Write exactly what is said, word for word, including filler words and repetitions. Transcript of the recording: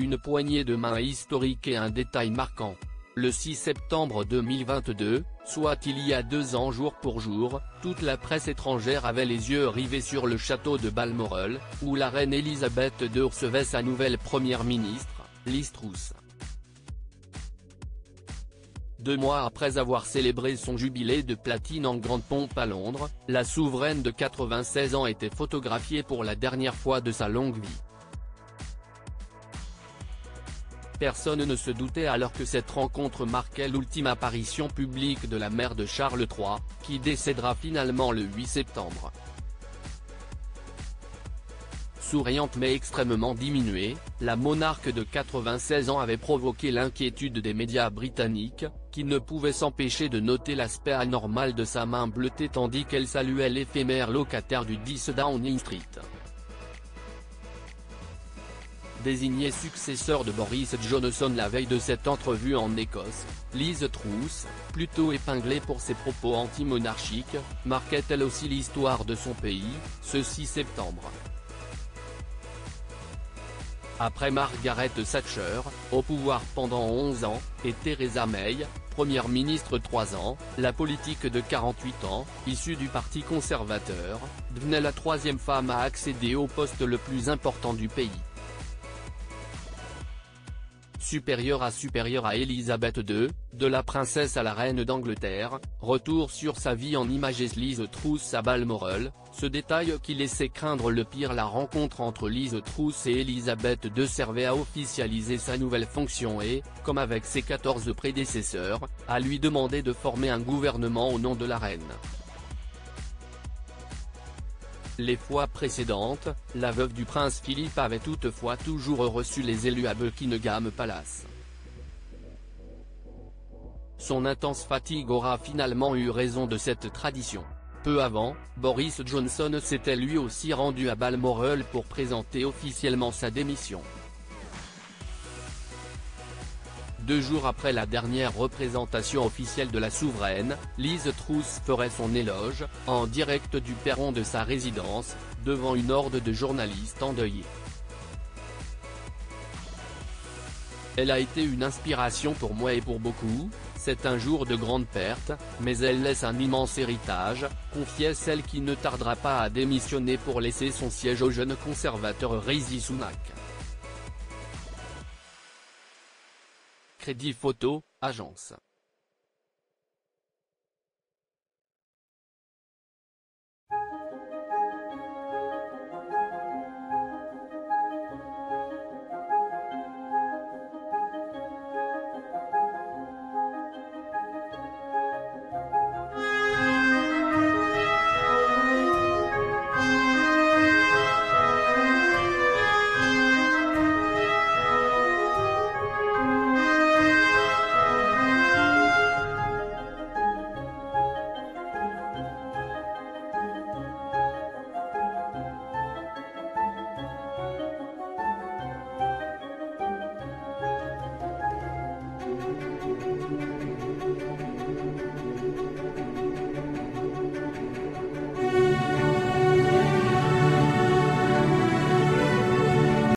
une poignée de main historique et un détail marquant. Le six septembre deux mille vingt-deux, soit il y a deux ans jour pour jour, toute la presse étrangère avait les yeux rivés sur le château de Balmoral, où la reine Elisabeth deux recevait sa nouvelle première ministre, Liz Truss. Deux mois après avoir célébré son jubilé de platine en grande pompe à Londres, la souveraine de quatre-vingt-seize ans était photographiée pour la dernière fois de sa longue vie. Personne ne se doutait alors que cette rencontre marquait l'ultime apparition publique de la mère de Charles trois, qui décédera finalement le huit septembre. Souriante mais extrêmement diminuée, la monarque de quatre-vingt-seize ans avait provoqué l'inquiétude des médias britanniques, qui ne pouvaient s'empêcher de noter l'aspect anormal de sa main bleutée tandis qu'elle saluait l'éphémère locataire du dix Downing Street. Désigné successeur de Boris Johnson la veille de cette entrevue en Écosse, Liz Truss, plutôt épinglée pour ses propos anti-monarchiques, marquait elle aussi l'histoire de son pays, ce six septembre. Après Margaret Thatcher, au pouvoir pendant onze ans, et Theresa May, première ministre trois ans, la politique de quarante-huit ans, issue du parti conservateur, devenait la troisième femme à accéder au poste le plus important du pays. Supérieure à supérieure à Elisabeth deux, de la princesse à la reine d'Angleterre, retour sur sa vie en images. Liz Truss à Balmoral, ce détail qui laissait craindre le pire. La rencontre entre Liz Truss et Elisabeth deux servait à officialiser sa nouvelle fonction et, comme avec ses quatorze prédécesseurs, à lui demander de former un gouvernement au nom de la reine. Les fois précédentes, la veuve du prince Philippe avait toutefois toujours reçu les élus à Buckingham Palace. Son intense fatigue aura finalement eu raison de cette tradition. Peu avant, Boris Johnson s'était lui aussi rendu à Balmoral pour présenter officiellement sa démission. Deux jours après la dernière représentation officielle de la souveraine, Liz Truss ferait son éloge, en direct du perron de sa résidence, devant une horde de journalistes endeuillés. Elle a été une inspiration pour moi et pour beaucoup, c'est un jour de grande perte, mais elle laisse un immense héritage, confiait celle qui ne tardera pas à démissionner pour laisser son siège au jeune conservateur Rishi Sunak. Crédit photo, agence.